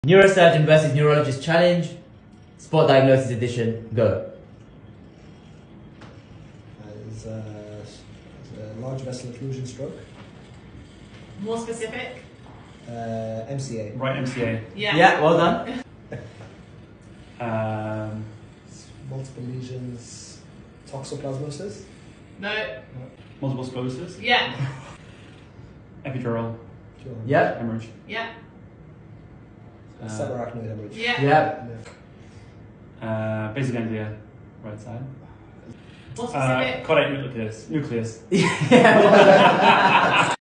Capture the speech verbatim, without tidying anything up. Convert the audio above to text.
Neurosurgeon versus Neurologist challenge. Spot diagnosis edition. Go. Uh, is, uh, is a large vessel occlusion stroke. More specific? Uh, M C A. Right, M C A. Yeah. Yeah, well done. Um, Multiple lesions. Toxoplasmosis. No. multiple sclerosis. Yeah. Epidural Sure. Yeah. hemorrhage. Yeah. Uh, Subarachnoid hemorrhage. Yeah. Yeah. Yeah. uh, basic ganglia, right side. More Uh, specific? caudate nucleus. Nucleus. Yeah.